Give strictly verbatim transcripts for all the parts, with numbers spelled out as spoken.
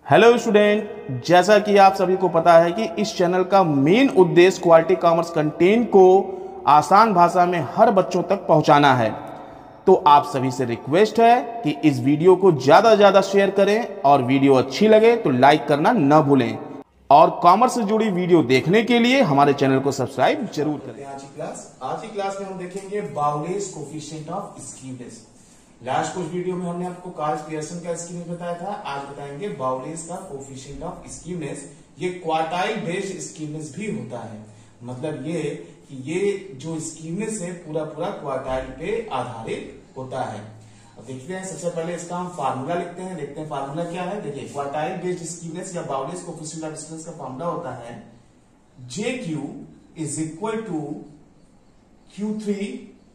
Hello student, जैसा कि आप सभी को पता है कि इस चैनल का मेन उद्देश्य क्वालिटी कॉमर्स कंटेंट को आसान भाषा में हर बच्चों तक पहुंचाना है। तो आप सभी से रिक्वेस्ट है कि इस वीडियो को ज़्यादा से ज़्यादा शेयर करें और वीडियो अच्छी लगे तो लाइक करना न भूलें और कॉमर्स से जुड़ी वीडियो देखने के लिए हमारे चैनल को सब्सक्राइब जरूर करें। आज की क्लास आज की क्लास में हम देखेंगे Bowley's coefficient of skewness. Last कुछ वीडियो में हमने आपको कार्ल पियर्सन का स्कीवनेस बताया था, आज बताएंगे बाउलेस का कोफिशिएंट ऑफ स्कीवनेस। ये क्वार्टाइल बेस्ड स्कीवनेस भी होता है, मतलब ये कि ये जो स्कीवनेस है पूरा पूरा क्वार्टाइल पे आधारित होता है। अब देखते हैं, सबसे पहले इसका हम फार्मूला लिखते हैं। देखते हैं फार्मूला क्या है। देखिए, क्वार्टाइल बेस्ड स्कीवनेस या बाउलेस कोफिशिएंट ऑफ स्कीवनेस का फार्मूला होता है जे Q is equal to Q three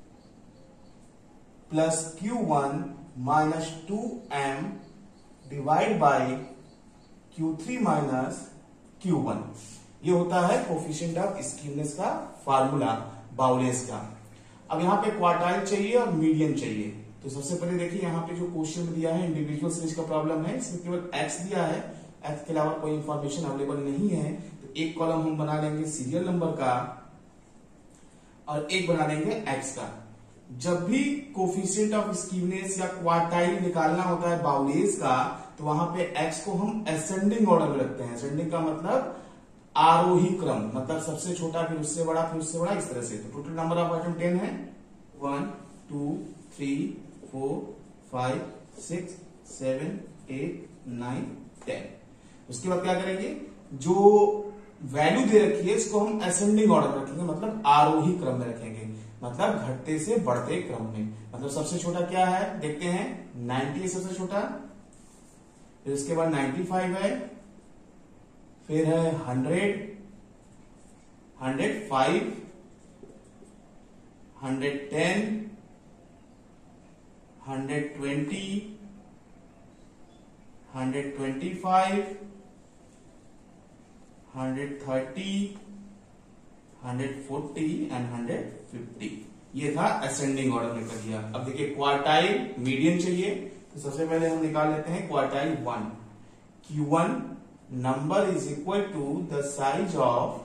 plus Q one minus two M divide by Q three minus Q one. ये होता है कोफिशिएंट ऑफ स्कीवनेस का फार्मूला बाउलेस का। अब यहाँ पे क्वार्टाइल चाहिए और मीडियन चाहिए, तो सबसे पहले देखिए यहाँ पे जो क्वेश्चन में दिया है इंडिविजुअल सीरीज का प्रॉब्लम है, इसमें केवल एक्स दिया है, एक्स के अलावा कोई इंफॉर्मेशन अवेलेबल नहीं है। तो एक कॉलम हम बना लेंगे सीरियल नंबर का और एक बना लेंगे एक्स का। जब भी कोफिशिएंट ऑफ स्कीवनेस या क्वार्टाइल निकालना होता है बाउलेस का, तो वहां पे एक्स को हम असेंडिंग ऑर्डर में रखते हैं। असेंडिंग का मतलब आरोही क्रम, मतलब सबसे छोटा फिर उससे बड़ा फिर उससे बड़ा, इस तरह से। तो total number of item ten है, one two three four five six seven eight nine ten. उसके बाद क्या करेंगे, जो वैल्यू दे रखी है इसको हम असेंडिंग ऑर्डर में रखेंगे, मतलब आरोही क्रम में रखेंगे, मतलब घटते से बढ़ते क्रम में। मतलब सबसे छोटा क्या है देखते हैं, नाइन्टी है सबसे छोटा, फिर उसके बाद नाइन्टी फाइव है, फिर है hundred, hundred five, hundred ten, hundred twenty, hundred twenty five, hundred thirty, hundred forty and hundred fifty. ये था असेंडिंग ऑर्डर में कर दिया। अब देखिए क्वार्टाइल मीडियन चाहिए, तो सबसे पहले हम निकाल लेते हैं quartile one. Q one number is equal to the size of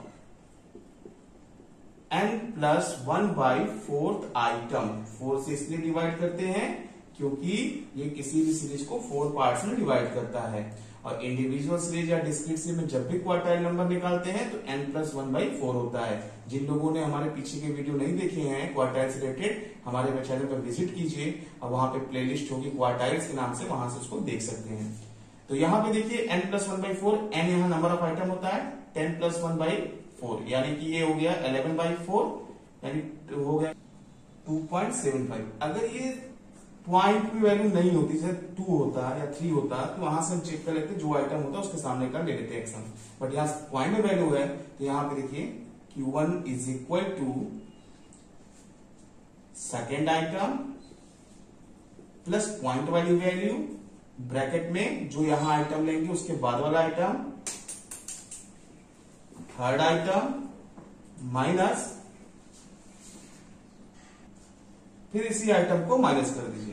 N plus one by fourth item. Four से इसलिए डिवाइड करते हैं क्योंकि ये किसी भी सीरीज को फोर पार्ट्स में डिवाइड करता है, और इंडिविजुअल सीरीज या डिस्क्रीट सीरीज में जब भी क्वार्टाइल नंबर निकालते हैं तो n plus one by four होता है। जिन लोगों ने हमारे पीछे के वीडियो नहीं देखे हैं क्वार्टाइल से रिलेटेड, हमारे चैनल पर विजिट कीजिए और वहां पे प्लेलिस्ट होगी क्वार्टाइल्स के नाम से, वहां से उसको देख सकते हैं। तो यहाँ पे देखिए n plus one by four, N यहाँ नंबर ऑफ आइटम होता है, ten plus one by four, यानी कि ये हो गया इलेवन बाई फोर, यानी हो गया टू पॉइंट सेवन फाइव। अगर ये पॉइंट की वैल्यू नहीं होती, जैसे टू होता या थ्री होता, तो वहां से हम चेक कर लेते जो आइटम होता है उसके सामने का ले लेते एक्शन। बट यहाँ पॉइंट में वैल्यू है, तो यहाँ पे देखिए Q one is equal to second item plus point वाली वैल्यू, ब्रैकेट में जो यहां आइटम लेंगे उसके बाद वाला आइटम, थर्ड आइटम माइनस, फिर इसी आइटम को माइनस कर दीजिए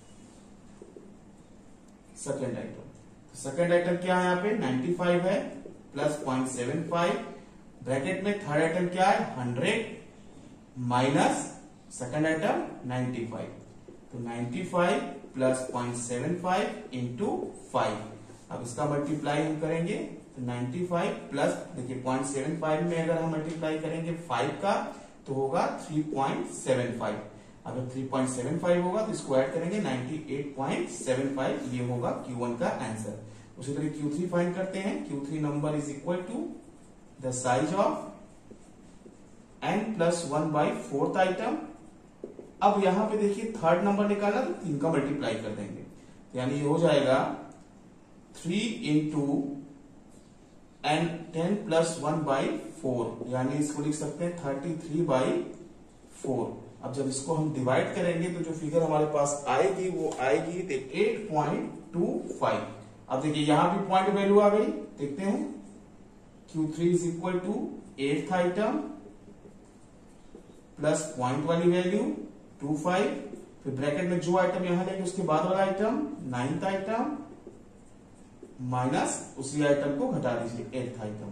सेकेंड आइटम। सेकेंड आइटम क्या है यहाँ पे नाइन्टी फाइव है plus point seven five, bracket में थर्ड आइटम क्या है hundred minus second item ninety five. तो ninety five plus point seven five into five. अब इसका मल्टीप्लाई हम करेंगे तो नाइन्टी फाइव प्लस, देखिए पॉइंट सेवन फाइव में अगर हम मल्टीप्लाई करेंगे फाइव का तो होगा थ्री पॉइंट सेवन फाइव। अगर थ्री पॉइंट सेवन फाइव होगा तो इसको ऐड करेंगे ninety eight point seven five, ये होगा क्यू वन का आंसर। उसी तरह क्यू थ्री फाइंड करते हैं। Q three number is equal to the size of N plus one by fourth item. अब यहां पे देखिए थर्ड नंबर निकालना तो तीन का मल्टीप्लाई कर देंगे, यानी ये हो जाएगा three into N ten plus one by four, यानी इसको लिख सकते हैं थर्टी थ्री बाई फोर। अब जब इसको हम डिवाइड करेंगे तो जो फिगर हमारे पास आएगी वो आएगी एट पॉइंट टू फाइव। अब देखिए यहां भी पॉइंट वैल्यू आ गई, देखते हैं Q three is equal to eighth item plus point वाली वैल्यू टू फाइव, फिर ब्रैकेट में जो आइटम यहां लेंगे उसके बाद वाला आइटम नाइन्थ आइटम माइनस उसी आइटम को घटा दीजिए, एट्थ आइटम।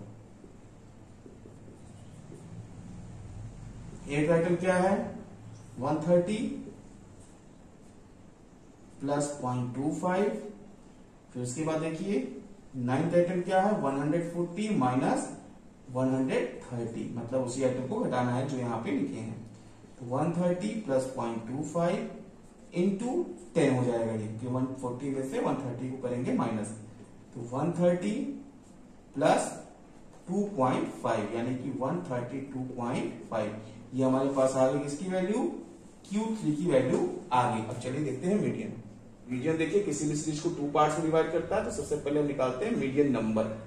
एट्थ आइटम क्या है, one thirty plus point two five. फिर उसके बाद देखिए नाइन्थ आइटम क्या है, one hundred forty minus one hundred thirty, मतलब उसी आइटम को घटाना है जो यहाँ पे लिखे हैं। तो one thirty plus point two five into ten हो जाएगा ये, कि वन फोर्टी में से वन थर्टी को करेंगे माइनस, तो one thirty plus two point five यानी कि one thirty two point five. ये हमारे पास आ गई किसकी वैल्यू, क्यू थ्री की वैल्यू आ गई। अब चलिए देखते हैं मीडियन। मीडियन देखिए किसी भी सीरीज को टू पार्ट में डिवाइड करता है, तो सबसे पहले हम निकालते हैं median number.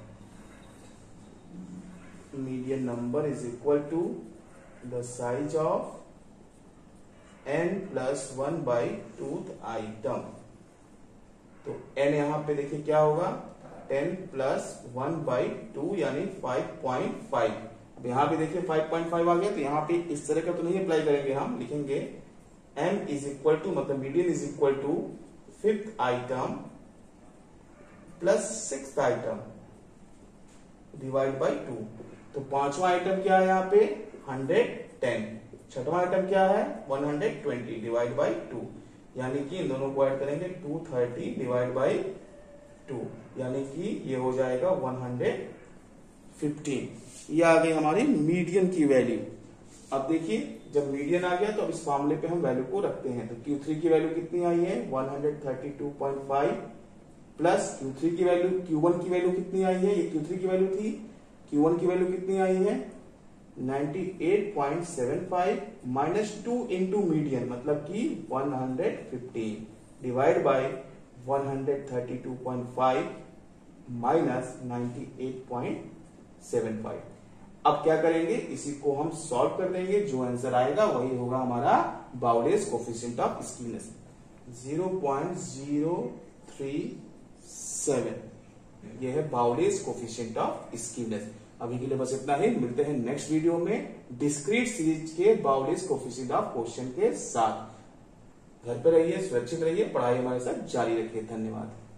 Median number is equal to the size of n plus one by twoth item. तो n यहां पे देखिए क्या होगा, ten plus one by two यानी फाइव पॉइंट फाइव। अब यहां भी देखिए फाइव पॉइंट फाइव आ गया, तो यहां पे इस तरह का तो नहीं अप्लाई करेंगे, हम लिखेंगे m इज इक्वल टू, मतलब median is equal to fifth item plus sixth item divide by two. तो पांचवा आइटम क्या है यहाँ पे, हंड्रेड टेन। छठवां आइटम क्या है, one hundred twenty divide by two, यानी कि इन दोनों को ऐड करेंगे two thirty divide by two, यानी कि ये हो जाएगा वन हंड्रेड फिफ्टीन। ये आ गई हमारी मीडियन की वैल्यू। अब देखिए जब मीडियन आ गया तो अब इस मामले पे हम वैल्यू को रखते हैं। तो क्यू थ्री की वैल्यू कितनी आई है, one hundred thirty two point five plus Q three की वैल्यू, क्यू वन की वैल्यू कितनी आई है, ये क्यू थ्री की वैल्यू थी, क्यू वन की वैल्यू कितनी आई है ninety eight point seven five minus two into median मतलब कि one hundred fifteen divide by one hundred thirty two point five minus ninety eight point seven five. अब क्या करेंगे, इसी को हम सॉल्व कर देंगे, जो आंसर आएगा वही होगा हमारा Bowley's coefficient of skewness zero point zero three seven. यह है बाउलेस कोफिशिएंट ऑफ स्क्यूनेस। अभी के लिए बस इतना ही, मिलते हैं नेक्स्ट वीडियो में डिस्क्रीट सीरीज के बाउलेस कोफिशिएंट ऑफ क्वेश्चन के साथ। घर पे रहिए, सुरक्षित रहिए, पढ़ाई हमारे साथ जारी रखिए। धन्यवाद।